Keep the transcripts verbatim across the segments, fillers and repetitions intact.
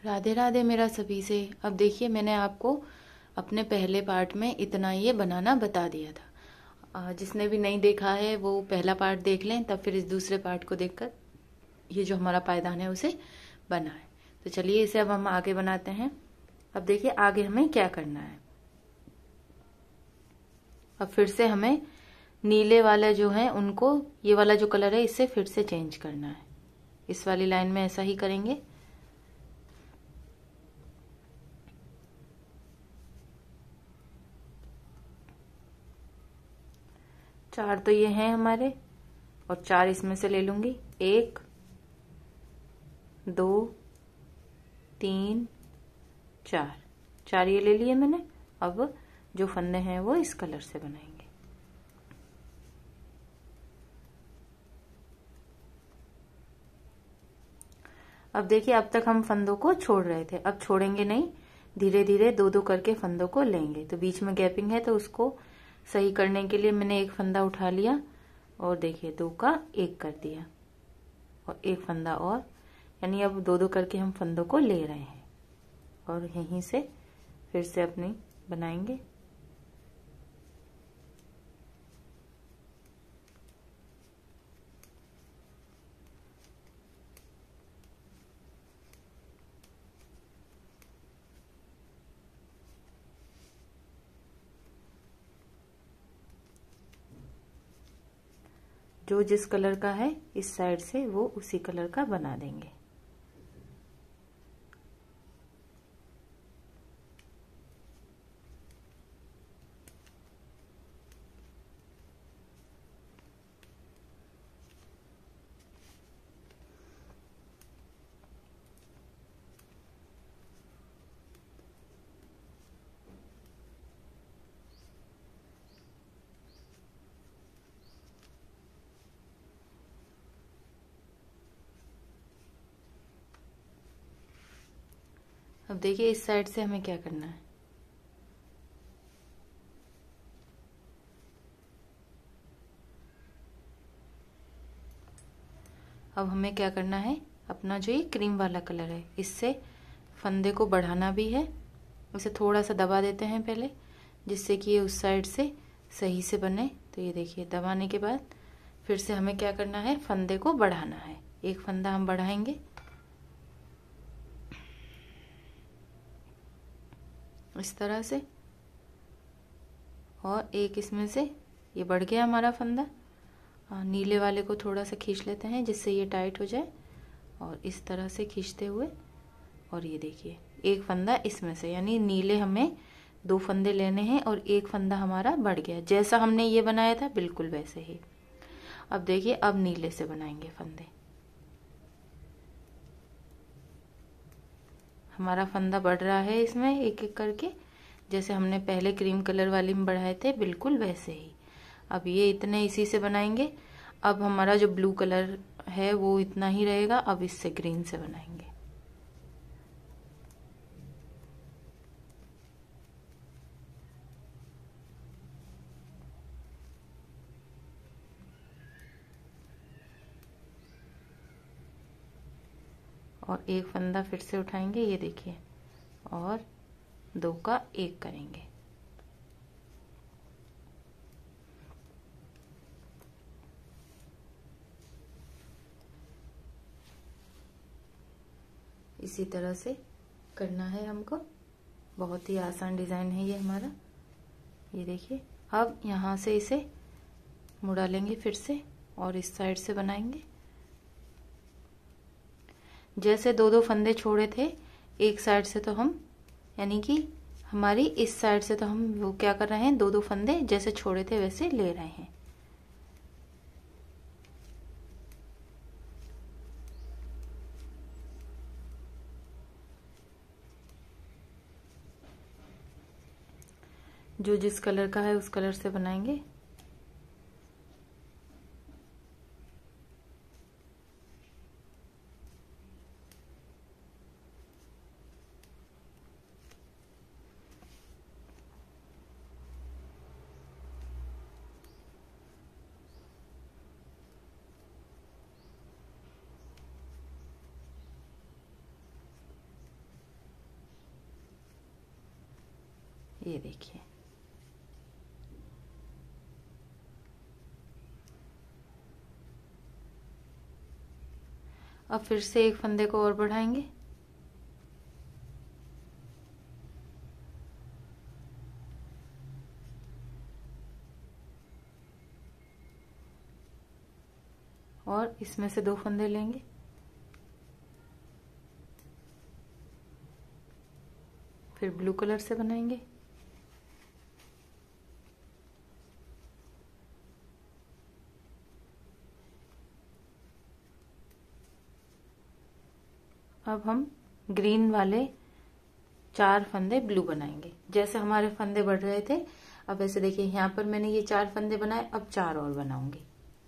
राधे राधे मेरा सभी से। अब देखिए, मैंने आपको अपने पहले पार्ट में इतना ये बनाना बता दिया था। अ, जिसने भी नहीं देखा है वो पहला पार्ट देख लें, तब फिर इस दूसरे पार्ट को देखकर ये जो हमारा पायदान है उसे बनाएं। तो चलिए इसे अब हम आगे बनाते हैं। अब देखिए आगे हमें क्या करना है। अब फिर से हमें नीले वाला जो है उनको, ये वाला जो कलर है इससे फिर से चेंज करना है। इस वाली लाइन में ऐसा ही करेंगे। चार तो ये हैं हमारे, और चार इसमें से ले लूंगी। एक, दो, तीन, चार। चार ये ले लिए मैंने। अब जो फंदे हैं वो इस कलर से बनाएंगे। अब देखिए, अब तक हम फंदों को छोड़ रहे थे, अब छोड़ेंगे नहीं। धीरे धीरे दो दो करके फंदों को लेंगे। तो बीच में गैपिंग है तो उसको सही करने के लिए मैंने एक फंदा उठा लिया और देखिए दो का एक कर दिया और एक फंदा और, यानी अब दो दो करके हम फंदों को ले रहे हैं और यहीं से फिर से अपनी बनाएंगे। जो जिस कलर का है इस साइड से वो उसी कलर का बना देंगे। अब देखिए इस साइड से हमें क्या करना है। अब हमें क्या करना है, अपना जो ये क्रीम वाला कलर है इससे फंदे को बढ़ाना भी है। उसे थोड़ा सा दबा देते हैं पहले, जिससे कि ये उस साइड से सही से बने। तो ये देखिए दबाने के बाद फिर से हमें क्या करना है, फंदे को बढ़ाना है। एक फंदा हम बढ़ाएंगे इस तरह से, और एक इसमें से ये बढ़ गया हमारा फंदा। नीले वाले को थोड़ा सा खींच लेते हैं जिससे ये टाइट हो जाए, और इस तरह से खींचते हुए, और ये देखिए एक फंदा इसमें से, यानी नीले हमें दो फंदे लेने हैं और एक फंदा हमारा बढ़ गया। जैसा हमने ये बनाया था बिल्कुल वैसे ही। अब देखिए अब नीले से बनाएंगे फंदे। हमारा फंदा बढ़ रहा है इसमें एक एक करके, जैसे हमने पहले क्रीम कलर वाली में बढ़ाए थे बिल्कुल वैसे ही। अब ये इतने इसी से बनाएंगे। अब हमारा जो ब्लू कलर है वो इतना ही रहेगा। अब इससे ग्रीन से बनाएंगे। और एक फंदा फिर से उठाएंगे, ये देखिए, और दो का एक करेंगे। इसी तरह से करना है हमको। बहुत ही आसान डिजाइन है ये हमारा। ये देखिए अब यहाँ से इसे मुड़ा लेंगे फिर से और इस साइड से बनाएंगे। जैसे दो दो फंदे छोड़े थे एक साइड से, तो हम यानी कि हमारी इस साइड से तो हम वो क्या कर रहे हैं, दो दो फंदे जैसे छोड़े थे वैसे ले रहे हैं। जो जिस कलर का है उस कलर से बनाएंगे। ये देखिए। अब फिर से एक फंदे को और बढ़ाएंगे। और इसमें से दो फंदे लेंगे। फिर ब्लू कलर से बनाएंगे। अब हम ग्रीन वाले चार फंदे ब्लू बनाएंगे। जैसे हमारे फंदे बढ़ रहे थे, अब ऐसे देखिए यहाँ पर मैंने ये चार फंदे बनाए, अब चार और बनाऊंगी।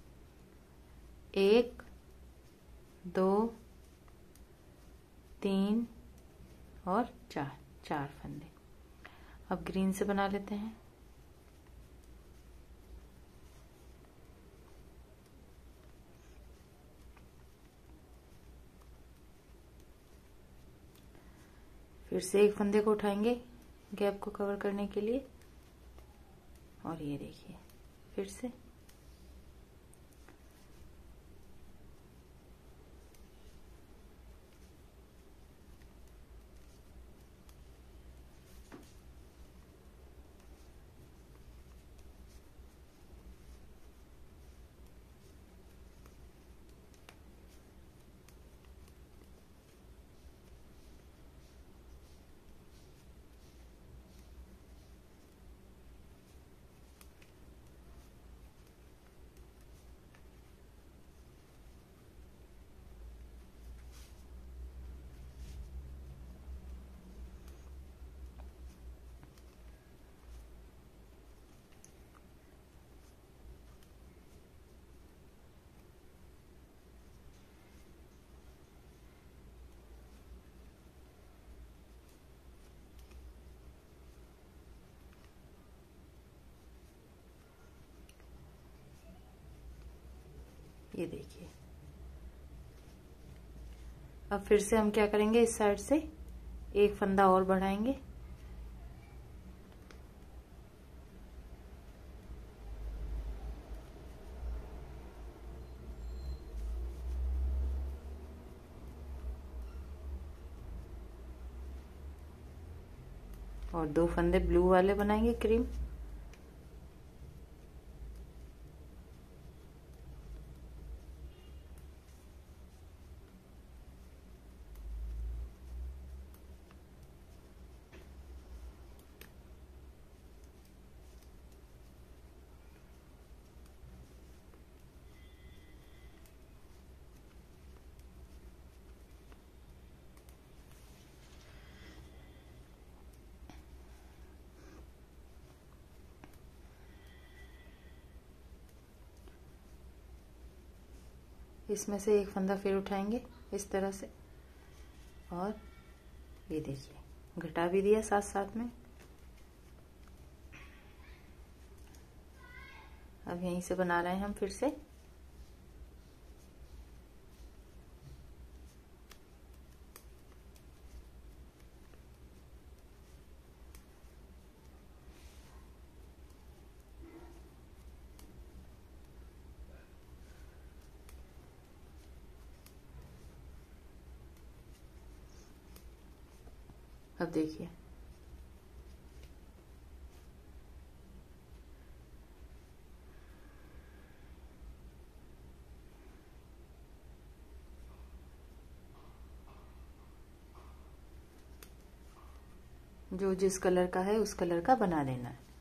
एक, दो, तीन और चार, चार फंदे। अब ग्रीन से बना लेते हैं। फिर से एक फंदे को उठाएंगे गैप को कवर करने के लिए, और ये देखिए फिर से। ये देखिए। अब फिर से हम क्या करेंगे, इस साइड से एक फंदा और बढ़ाएंगे। और दो फंदे ब्लू वाले बनाएंगे क्रीम। इसमें से एक फंदा फिर उठाएंगे इस तरह से, और ये देखिए घटा भी दिया साथ साथ में। अब यहीं से बना रहे हैं हम फिर से। अब देखिए जो जिस कलर का है उस कलर का बना देना है।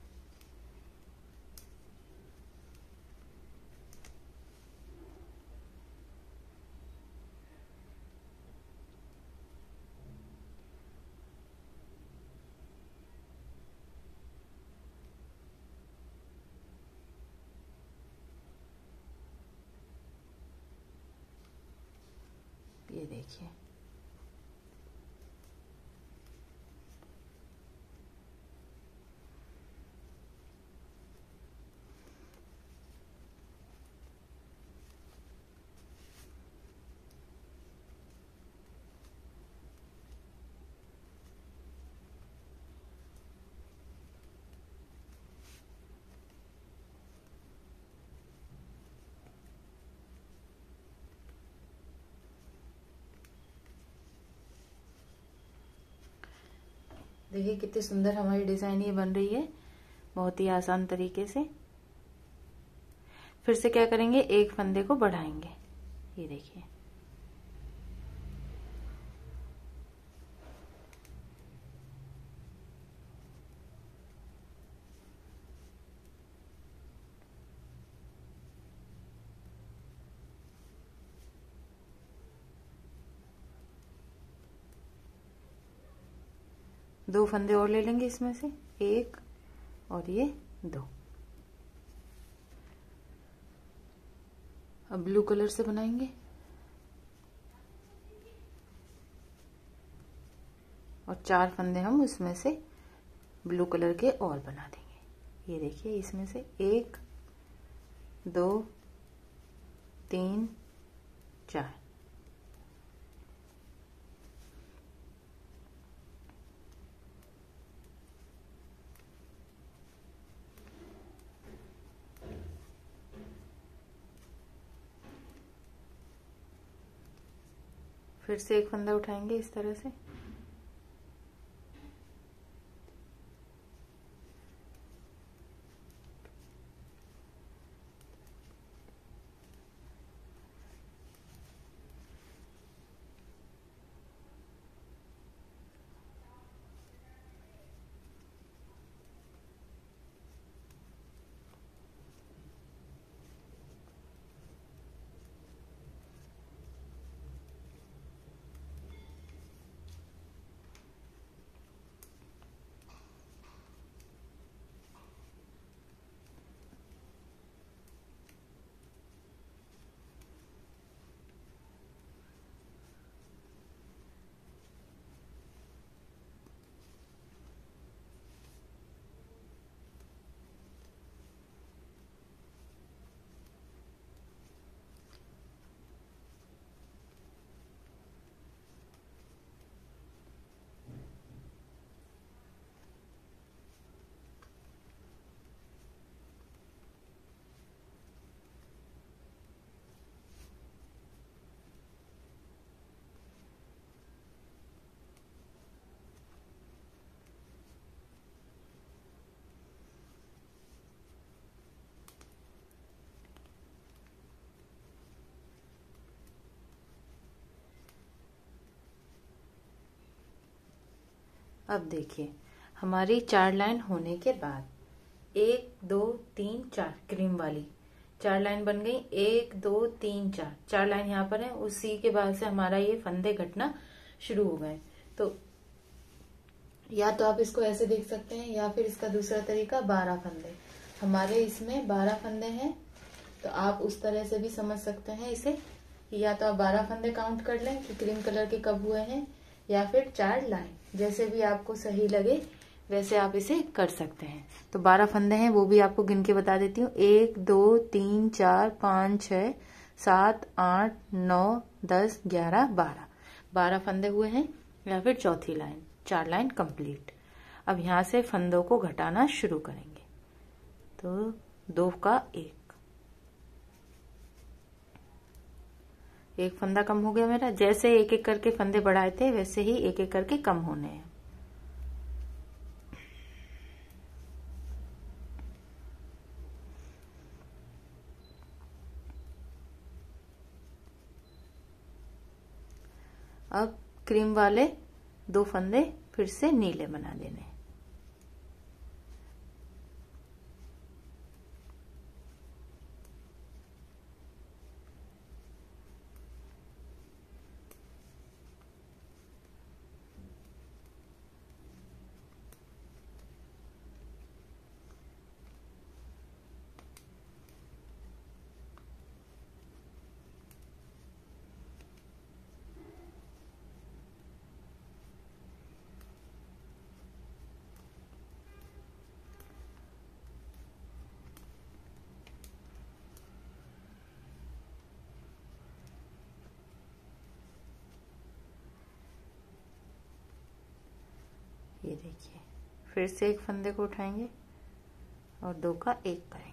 ये देखिए देखिए कितनी सुंदर हमारी डिजाइन ये बन रही है, बहुत ही आसान तरीके से। फिर से क्या करेंगे, एक फंदे को बढ़ाएंगे, ये देखिए। दो फंदे और ले लेंगे इसमें से, एक और ये दो। अब ब्लू कलर से बनाएंगे और चार फंदे हम उसमें से ब्लू कलर के और बना देंगे। ये देखिए, इसमें से एक, दो, तीन, चार। फिर से एक फंदा उठाएंगे इस तरह से, अब देखिए हमारी चार लाइन होने के बाद एक, दो, तीन, चार, क्रीम वाली चार लाइन बन गई। एक, दो, तीन, चार, चार लाइन यहाँ पर है। उसी के बाद से हमारा ये फंदे घटना शुरू हो गए। तो या तो आप इसको ऐसे देख सकते हैं, या फिर इसका दूसरा तरीका बारह फंदे। हमारे इसमें बारह फंदे हैं, तो आप उस तरह से भी समझ सकते हैं इसे। या तो आप बारह फंदे काउंट कर लें कि क्रीम कलर के कब हुए हैं, या फिर चार लाइन, जैसे भी आपको सही लगे वैसे आप इसे कर सकते हैं। तो बारह फंदे हैं, वो भी आपको गिन के बता देती हूँ। एक, दो, तीन, चार, पाँच, छः, सात, आठ, नौ, दस, ग्यारह, बारह। बारह फंदे हुए हैं, या फिर चौथी लाइन, चार लाइन कंप्लीट। अब यहाँ से फंदों को घटाना शुरू करेंगे। तो दो का एक, एक फंदा कम हो गया मेरा। जैसे एक एक करके फंदे बढ़ाए थे वैसे ही एक एक करके कम होने हैं। अब क्रीम वाले दो फंदे फिर से नीले बना देने। ये देखिए, फिर से एक फंदे को उठाएंगे और दो का एक करेंगे।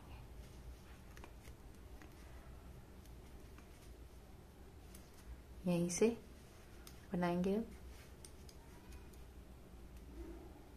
यहीं से बनाएंगे। अब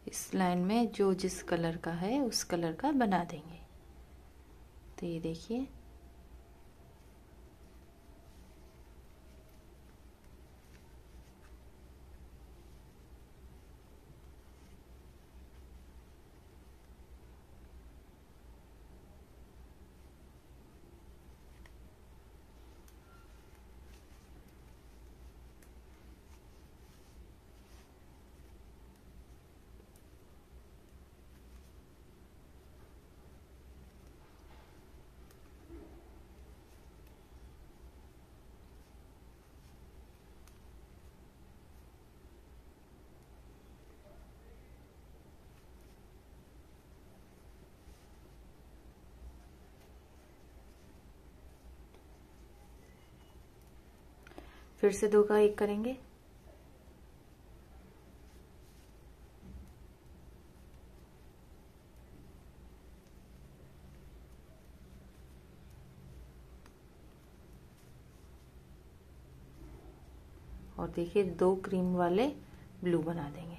इस लाइन में जो जिस कलर का है उस कलर का बना देंगे। तो ये देखिए फिर से दो का एक करेंगे। और देखिए दो क्रीम वाले ब्लू बना देंगे।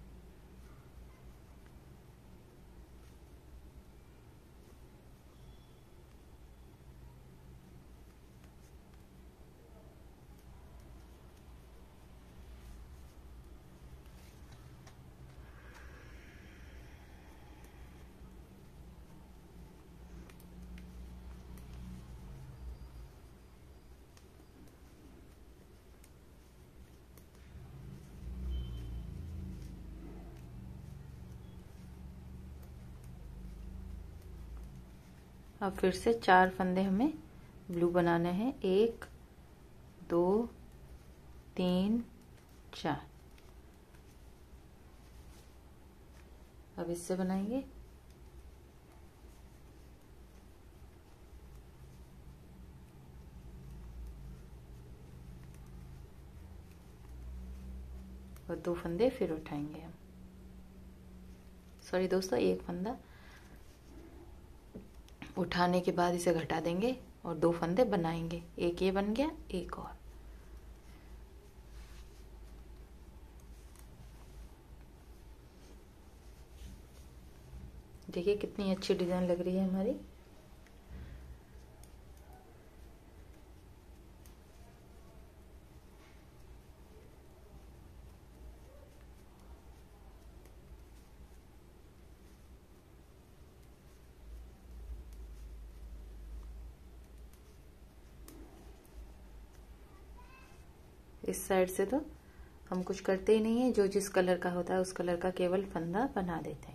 अब फिर से चार फंदे हमें ब्लू बनाने हैं। एक, दो, तीन, चार। अब इससे बनाएंगे। और दो फंदे फिर उठाएंगे हम। सॉरी दोस्तों, एक फंदा उठाने के बाद इसे घटा देंगे और दो फंदे बनाएंगे। एक ये बन गया, एक और। देखिए कितनी अच्छी डिजाइन लग रही है हमारी। इस साइड से तो हम कुछ करते ही नहीं है, जो जिस कलर का होता है उस कलर का केवल फंदा बना देते हैं।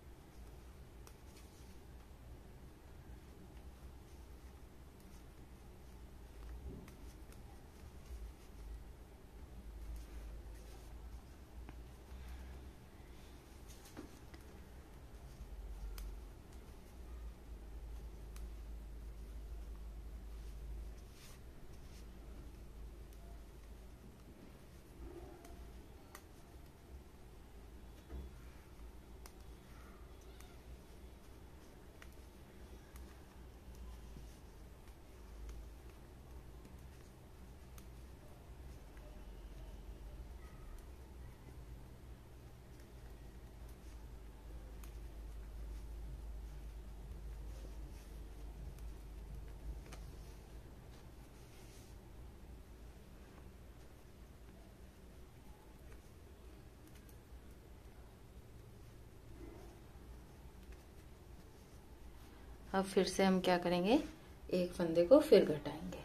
अब फिर से हम क्या करेंगे, एक फंदे को फिर घटाएंगे।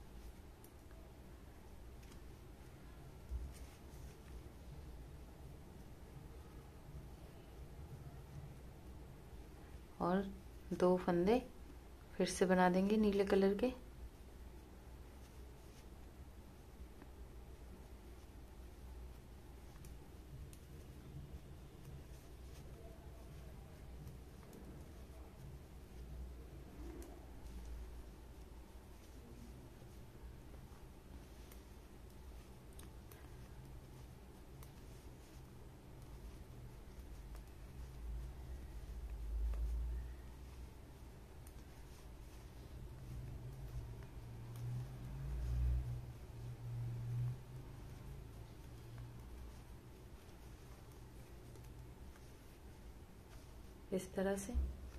और दो फंदे फिर से बना देंगे नीले कलर के। इस तरह से।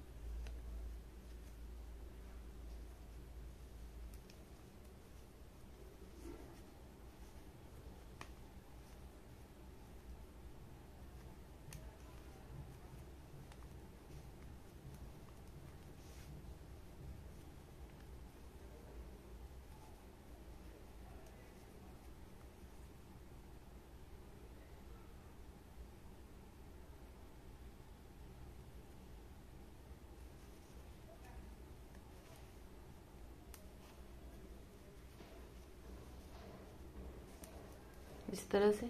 इस तरह से।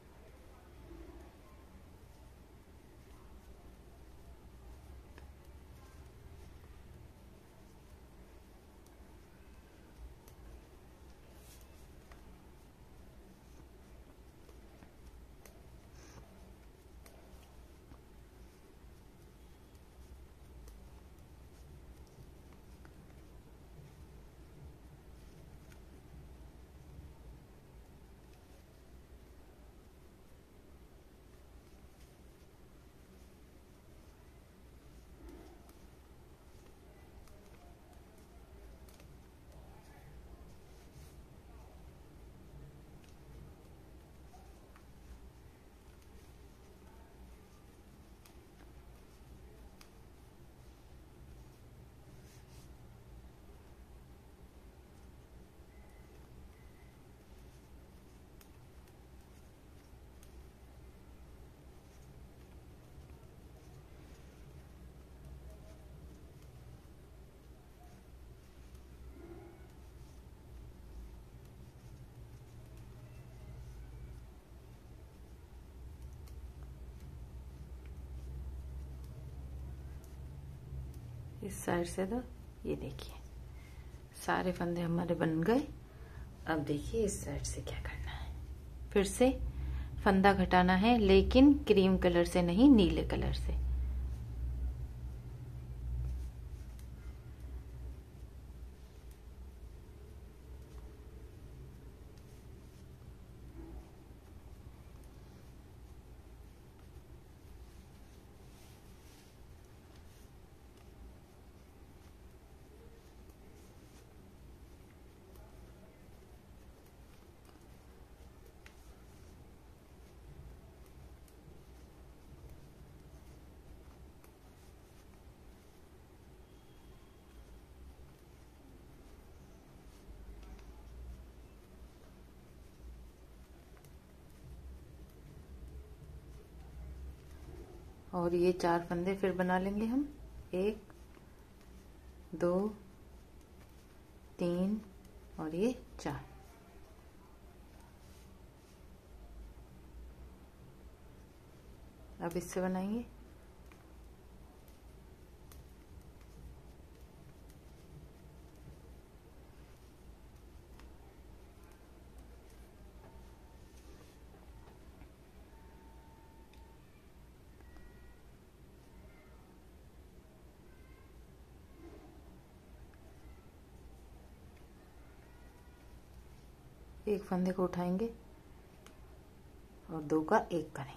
इस साइड से तो ये देखिए सारे फंदे हमारे बन गए। अब देखिए इस साइड से क्या करना है, फिर से फंदा घटाना है, लेकिन क्रीम कलर से नहीं, नीले कलर से। और ये चार फंदे फिर बना लेंगे हम, एक दो तीन और ये चार। अब इससे बनाएंगे। एक फंदे को उठाएंगे और दो का एक करेंगे।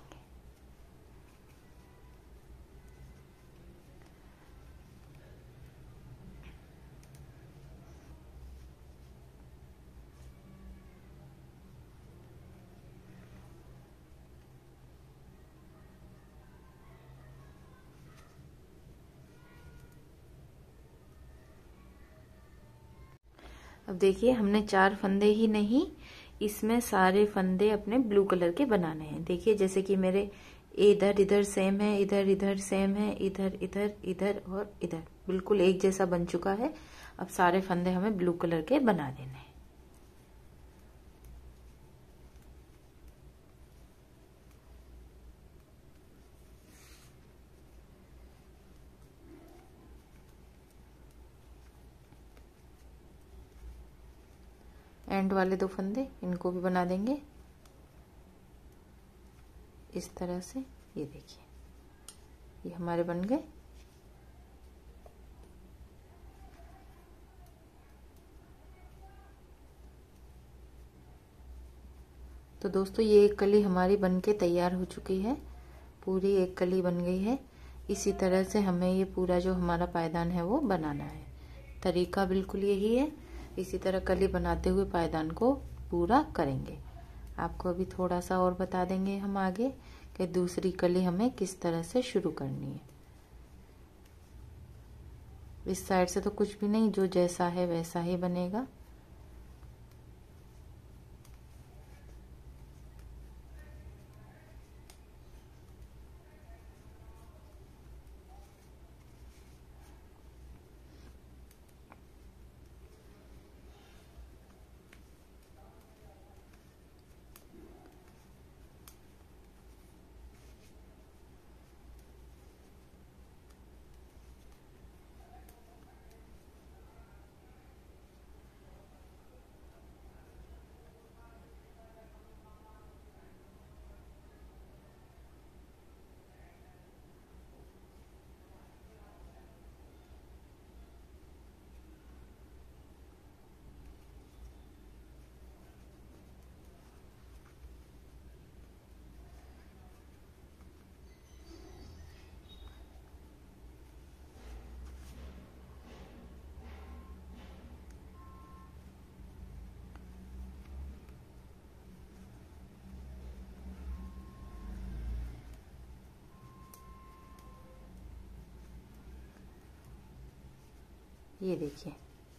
अब देखिए हमने चार फंदे ही नहीं, इसमें सारे फंदे अपने ब्लू कलर के बनाने हैं। देखिए जैसे कि मेरे इधर इधर सेम है, इधर इधर सेम है, इधर इधर इधर और इधर बिल्कुल एक जैसा बन चुका है। अब सारे फंदे हमें ब्लू कलर के बना देने हैं। एंड वाले दो फंदे इनको भी बना देंगे इस तरह से। ये देखिए ये हमारे बन गए। तो दोस्तों ये एक कली हमारी बनके तैयार हो चुकी है, पूरी एक कली बन गई है। इसी तरह से हमें ये पूरा जो हमारा पायदान है वो बनाना है। तरीका बिल्कुल यही है। इसी तरह कली बनाते हुए पायदान को पूरा करेंगे। आपको अभी थोड़ा सा और बता देंगे हम आगे कि दूसरी कली हमें किस तरह से शुरू करनी है। इस साइड से तो कुछ भी नहीं, जो जैसा है वैसा ही बनेगा। ये देखिए,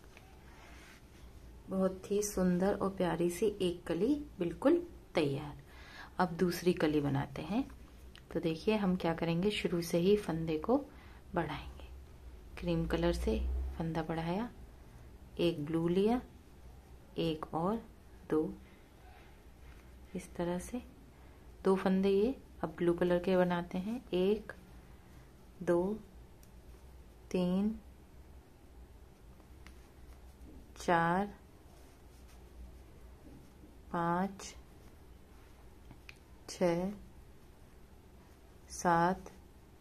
बहुत ही सुंदर और प्यारी सी एक कली बिल्कुल तैयार। अब दूसरी कली बनाते हैं। तो देखिए हम क्या करेंगे, शुरू से ही फंदे को बढ़ाएंगे। क्रीम कलर से फंदा बढ़ाया, एक ब्लू लिया, एक और दो, इस तरह से दो फंदे ये। अब ब्लू कलर के बनाते हैं। एक, दो, तीन, चार, पाँच, छ, सात,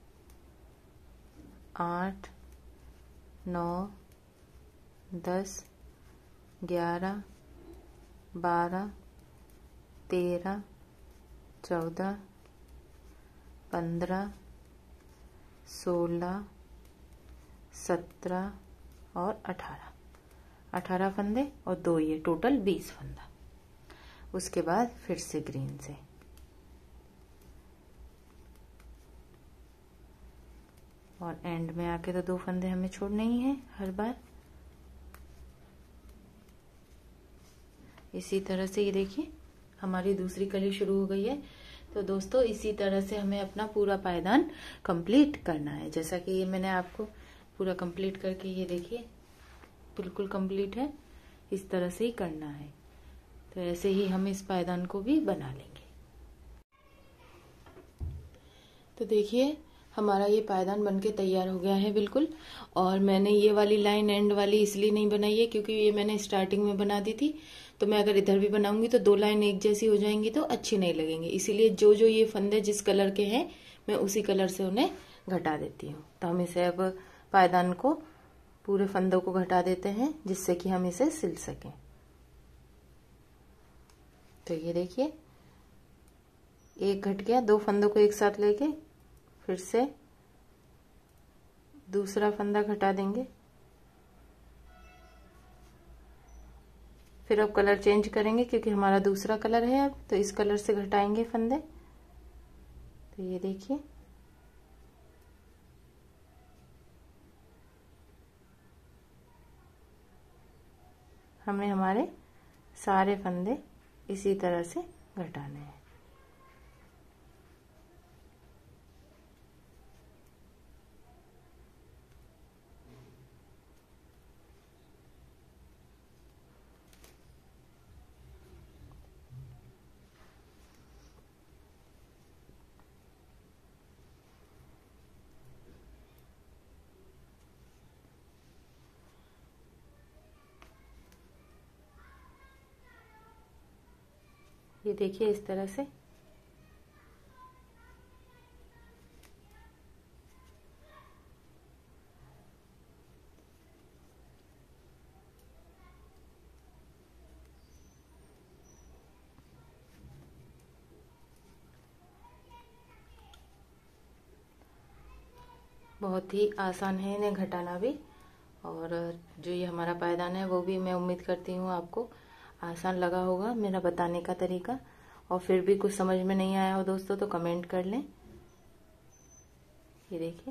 आठ, नौ, दस, ग्यारह, बारह, तेरह, चौदह, पंद्रह, सोलह, सत्रह और अठारह। अठारह फंदे और दो ये, टोटल बीस फंदा। उसके बाद फिर से ग्रीन से और एंड में आके तो दो फंदे हमें छोड़ने ही हैं हर बार। इसी तरह से ये देखिए हमारी दूसरी कली शुरू हो गई है। तो दोस्तों इसी तरह से हमें अपना पूरा पायदान कंप्लीट करना है। जैसा कि ये मैंने आपको पूरा कंप्लीट करके, ये देखिए बिल्कुल कंप्लीट है। इस तरह से ही करना है। तो ऐसे ही हम इस पायदान को भी बना लेंगे। तो देखिए हमारा ये पायदान बनके तैयार हो गया है बिल्कुल। और मैंने ये वाली लाइन एंड वाली इसलिए नहीं बनाई है क्योंकि ये मैंने स्टार्टिंग में बना दी थी। तो मैं अगर इधर भी बनाऊंगी तो दो लाइन एक जैसी हो जाएंगी तो अच्छी नहीं लगेंगी। इसीलिए जो जो ये फंदे जिस कलर के हैं मैं उसी कलर से उन्हें घटा देती हूँ। तो हम इसे अब पायदान को पूरे फंदों को घटा देते हैं जिससे कि हम इसे सिल सकें। तो ये देखिए एक घट गया। दो फंदों को एक साथ लेके फिर से दूसरा फंदा घटा देंगे। फिर अब कलर चेंज करेंगे क्योंकि हमारा दूसरा कलर है अब, तो इस कलर से घटाएंगे फंदे। तो ये देखिए हमें हमारे सारे फंदे इसी तरह से घटाने हैं। ये देखिए इस तरह से बहुत ही आसान है इन्हें घटाना भी, और जो ये हमारा पायदान है वो भी मैं उम्मीद करती हूँ आपको आसान लगा होगा मेरा बताने का तरीका। और फिर भी कुछ समझ में नहीं आया हो दोस्तों तो कमेंट कर लें। ये देखिए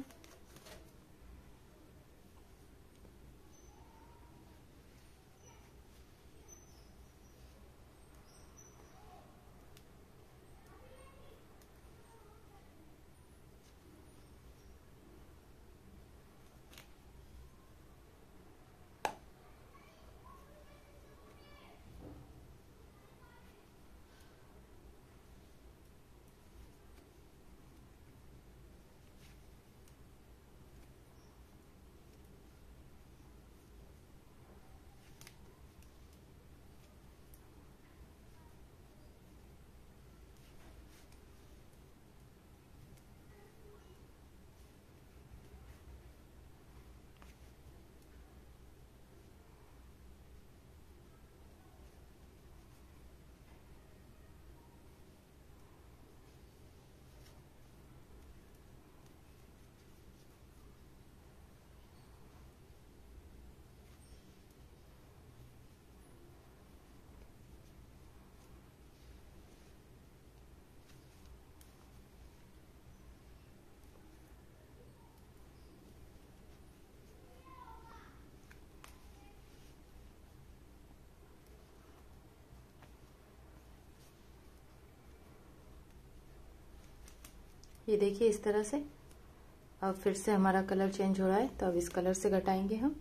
ये देखिए इस तरह से। अब फिर से हमारा कलर चेंज हो रहा है तो अब इस कलर से घटाएंगे हम।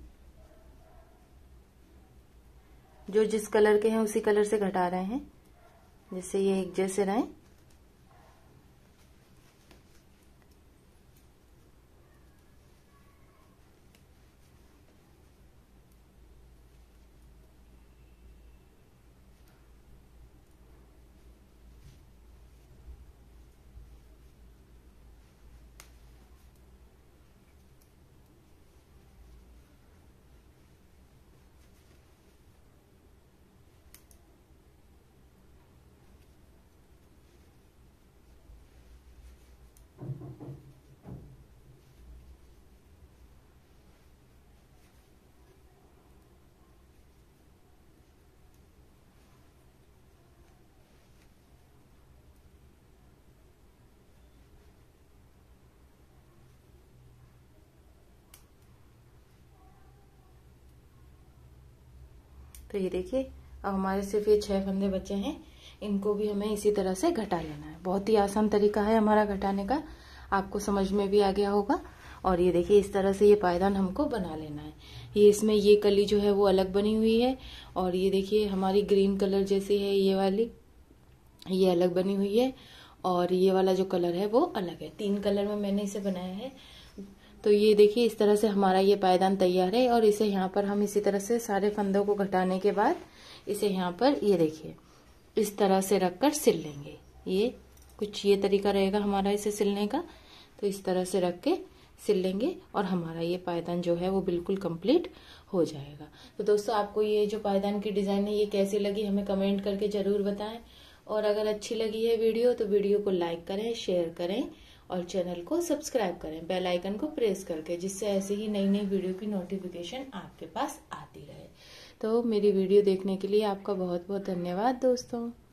जो जिस कलर के हैं उसी कलर से घटा रहे हैं जिससे ये एक जैसे रहें। तो ये देखिए अब हमारे सिर्फ ये छह फंदे बचे हैं, इनको भी हमें इसी तरह से घटा लेना है। बहुत ही आसान तरीका है हमारा घटाने का, आपको समझ में भी आ गया होगा। और ये देखिए इस तरह से ये पायदान हमको बना लेना है। ये इसमें ये कली जो है वो अलग बनी हुई है, और ये देखिए हमारी ग्रीन कलर जैसी है ये वाली, ये अलग बनी हुई है, और ये वाला जो कलर है वो अलग है। तीन कलर में मैंने इसे बनाया है। तो ये देखिए इस तरह से हमारा ये पायदान तैयार है। और इसे यहाँ पर हम इसी तरह से सारे फंदों को घटाने के बाद इसे यहाँ पर ये देखिए इस तरह से रखकर सिल लेंगे। ये कुछ ये तरीका रहेगा हमारा इसे सिलने का। तो इस तरह से रख के सिल लेंगे और हमारा ये पायदान जो है वो बिल्कुल कंप्लीट हो जाएगा। तो दोस्तों आपको ये जो पायदान की डिजाइन है ये कैसी लगी हमें कमेंट करके जरूर बताएं। और अगर अच्छी लगी है वीडियो तो वीडियो को लाइक करें, शेयर करें और चैनल को सब्सक्राइब करें बेल आइकन को प्रेस करके, जिससे ऐसे ही नई नई वीडियो की नोटिफिकेशन आपके पास आती रहे। तो मेरी वीडियो देखने के लिए आपका बहुत बहुत धन्यवाद दोस्तों।